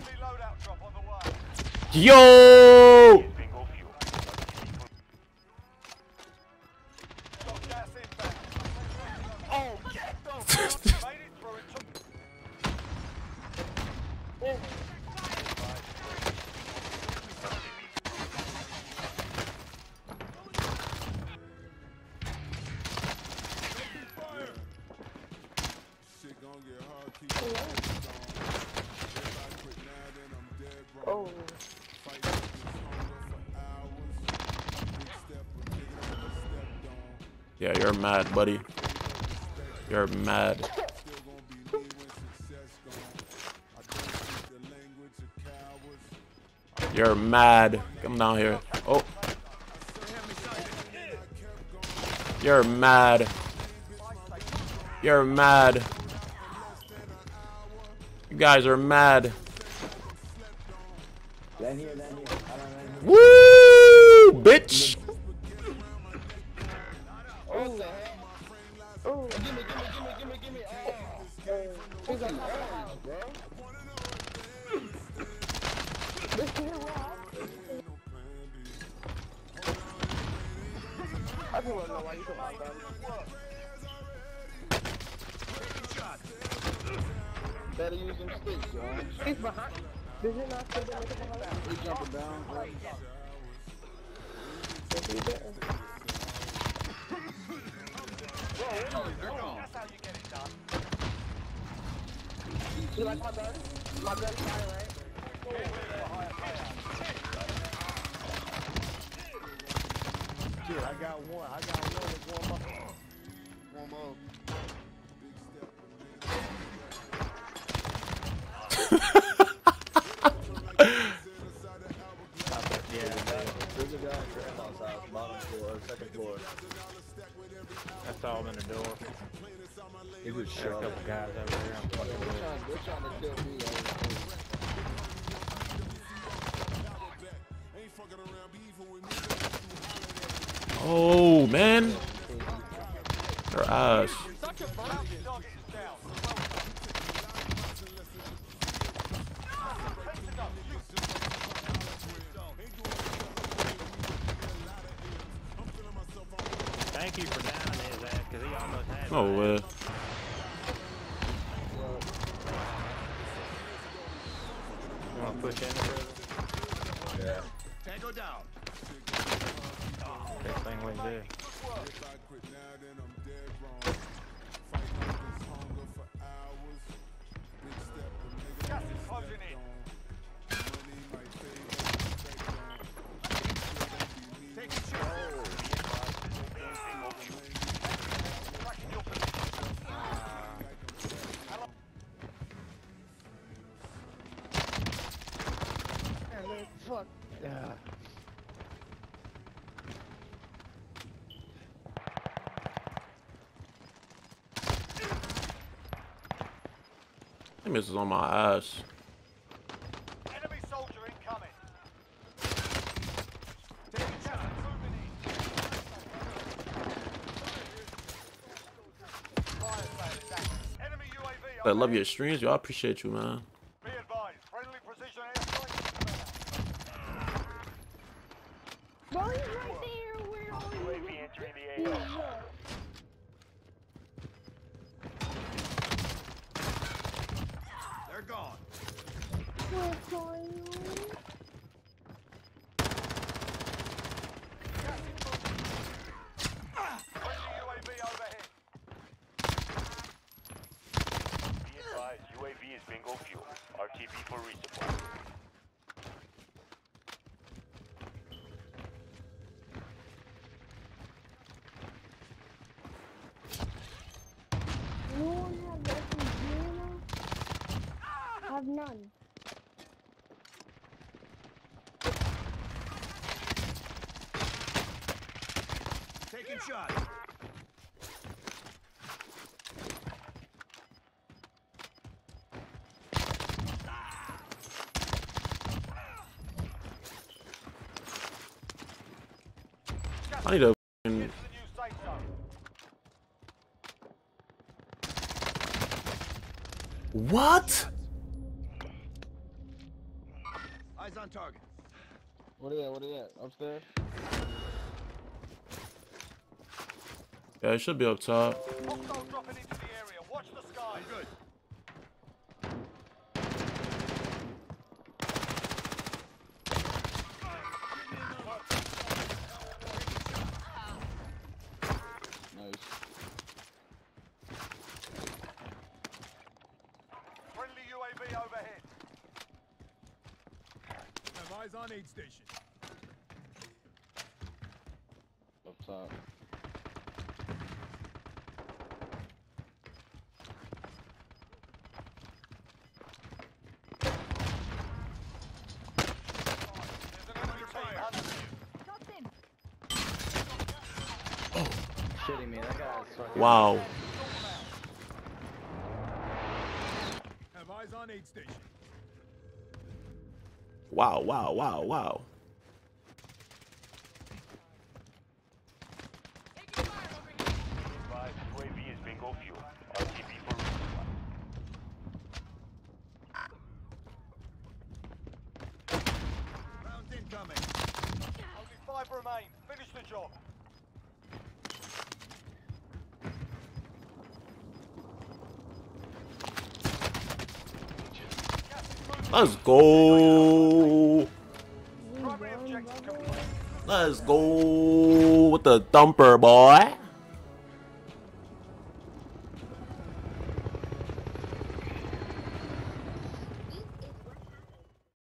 Yo! Oh. Yeah, you're mad, buddy. You're mad. You're mad. Come down here. Oh. You're mad. You're mad. You guys are mad. Woo, bitch. Oh. Oh. Gimme. He's on orange, bro. I just wanna know why you come out, bro. Better use them sticks, yo. He's behind. Did you not see them behind? He's jumping down. That's how you get it done. You like my gun? My gun's fire, right? Shit, I got one. One more. There's a guy at Grandma's house, bottom floor, second floor. I saw him in the door. He was There's a couple guys over there. They're trying to kill me. Oh, man. Her ass. Thank you for downing his ass, because he almost had Oh, me. You want to push in there? Yeah. Tango down. Best thing we can do. Fuck. Yeah. He misses on my ass. Enemy soldier incoming. Enemy UAV. I love your streams, yo. I appreciate you, man. Be advised, friendly precision airstrike. Bro, he's right there. Where are you? UAV entering the AO. They're gone. What's going on? Friendly UAV overhead. Be advised, UAV is bingo fuel. RTB for resupply. You don't have that I have none. Taking shot. I need to. Get to the new safe zone. What? on target. Where they at? Where they at? Upstairs? Yeah, it should be up top. Hostile dropping into the area. Watch the skies. Good. Nice. Friendly UAV overhead. Have eyes on aid station. Up top. Shitting me, that guy's fucking. Wow. Have eyes on aid station. Wow, wow, wow, wow. Advised, UAV is bingo fuel. RTB for resupply. Rounds incoming. Only 5 remain. Finish the job. Let's go. Primary objective complete. Let's go with the thumper, boy.